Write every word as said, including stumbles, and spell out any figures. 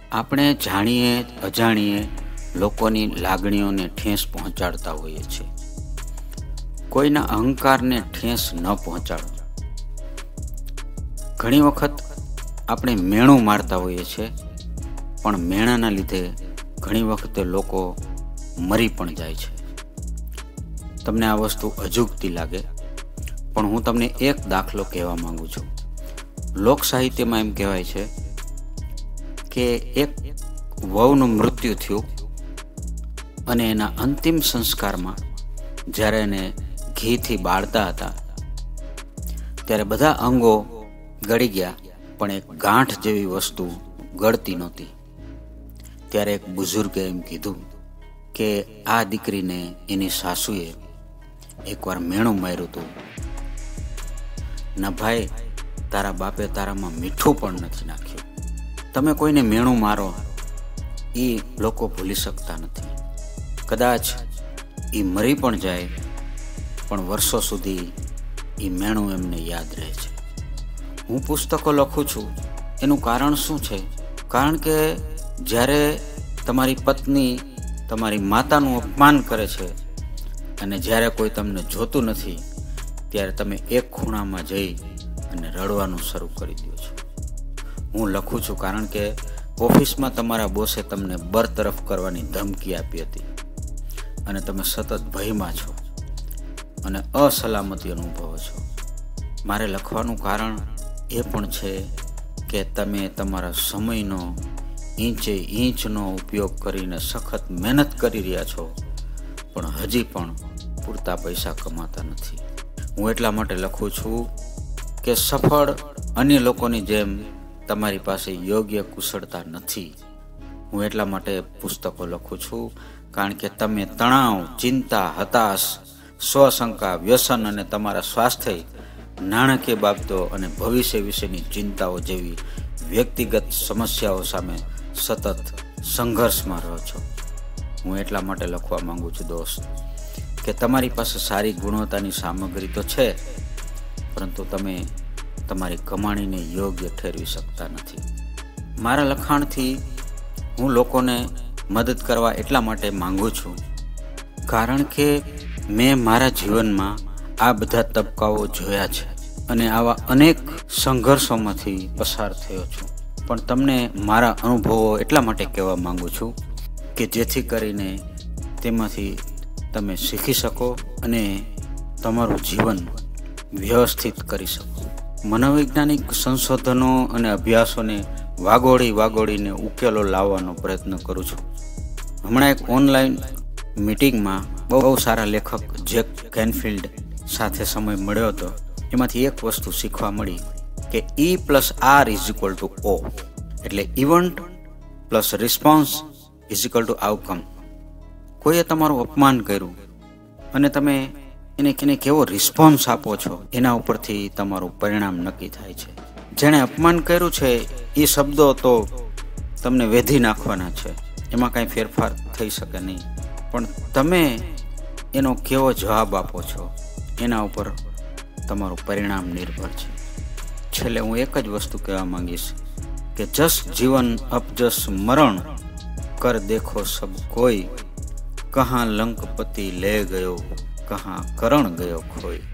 આપણે જાણીએ અજાણીએ લોકોની લાગણીઓને ઠેસ પહોંચાડતા હોઈએ છીએ. કોઈના અહંકારને ઠેસ ન પહોંચાડો. ઘણી વખત આપણે મેણું મારતા હોઈએ છીએ, પણ મેણાના લીધે ઘણી વખતે લોકો મરી પણ જાય છે. તમને આ વસ્તુ અજુગતી લાગે, પણ હું તમને એક દાખલો કહેવા માંગુ છું. લોક સાહિત્યમાં એમ કહેવાય છે કે એક વહુનું મૃત્યુ થયું અને એના અંતિમ સંસ્કારમાં જ્યારે એને ઘીથી બાળતા હતા ત્યારે બધા અંગો ગળી ગયા, પણ એક ગાંઠ જેવી વસ્તુ ગળતી નહોતી. ત્યારે એક બુઝુર્ગે એમ કીધું કે આ દીકરીને એની સાસુએ એકવાર મેણું માર્યું હતું. ના ભાઈ, તારા બાપે તારામાં મીઠું પણ નથી નાખ્યું. તમે કોઈને મેણું મારો એ લોકો ભૂલી શકતા નથી. કદાચ એ મરી પણ જાય, પણ વર્ષો સુધી એ મેણું એમને યાદ રહે છે. હું પુસ્તકો લખું છું, એનું કારણ શું છે? કારણ કે જ્યારે તમારી પત્ની તમારી માતાનું અપમાન કરે છે અને જ્યારે કોઈ તમને જોતું નથી, ત્યારે તમે એક ખૂણામાં જઈ અને રડવાનું શરૂ કરી દો છો. હું લખું છું કારણ કે ઓફિસમાં તમારા બોસે તમને બરતરફ કરવાની ધમકી આપી હતી અને તમે સતત ભયમાં છો અને અસલામતી અનુભવો છો. મારે લખવાનું કારણ એ પણ છે કે તમે તમારા સમયનો ઇંચે ઇંચનો ઉપયોગ કરીને સખત મહેનત કરી રહ્યા છો, પણ હજી પણ પૂરતા પૈસા કમાતા નથી. હું એટલા માટે લખું છું કે સફળ અન્ય લોકોની જેમ તમારી પાસે યોગ્ય કુશળતા નથી. હું એટલા માટે પુસ્તકો લખું છું કારણ કે તમે તણાવ, ચિંતા, હતાશ, સ્વશંકા, વ્યસન અને તમારા સ્વાસ્થ્ય, નાણાકીય બાબતો અને ભવિષ્ય વિશેની ચિંતાઓ જેવી વ્યક્તિગત સમસ્યાઓ સામે સતત સંઘર્ષમાં રહો છો. હું એટલા માટે લખવા માંગુ છું દોસ્ત કે તમારી પાસે સારી ગુણવત્તાની સામગ્રી તો છે, પરંતુ તમે તમારી કમાણીને યોગ્ય ઠેરવી શકતા નથી. મારા લખાણથી હું લોકોને મદદ કરવા એટલા માટે માંગુ છું કારણ કે મેં મારા જીવનમાં આ બધા તબક્કાઓ જોયા છે અને આવા અનેક સંઘર્ષોમાંથી પસાર થયો છું. પણ તમને મારા અનુભવો એટલા માટે કહેવા માંગુ છું કે જેથી કરીને તેમાંથી તમે શીખી શકો અને તમારું જીવન વ્યવસ્થિત કરી શકો. મનોવૈજ્ઞાનિક સંશોધનો અને અભ્યાસોને વાગોળી વાગોળીને ઉકેલો લાવવાનો પ્રયત્ન કરું છું. હમણાં એક ઓનલાઈન મીટિંગમાં બહુ સારા લેખક જેક કેનફિલ્ડ સાથે સમય મળ્યો હતો. એમાંથી એક વસ્તુ શીખવા મળી કે E plus R is equal to O, એટલે event plus response is equal to outcome. કોઈએ તમારું અપમાન કર્યું અને તમે એને એને કેવો રિસ્પોન્સ આપો છો એના ઉપરથી તમારું પરિણામ નક્કી થાય છે. જેણે અપમાન કર્યું છે એ શબ્દો તો તમને વેધી નાખવાના છે, એમાં કાંઈ ફેરફાર થઈ શકે નહીં, પણ તમે એનો કેવો જવાબ આપો છો એના ઉપર તમારું પરિણામ નિર્ભર છે. છેલ્લે હું એક જ વસ્તુ કહેવા માંગીશ કે જસ જીવન અપજસ મરણ કર દેખો સબ કોઈ, કહાં લંકપતિ લે ગયો કહાં કરણ ગયો ખોઈ.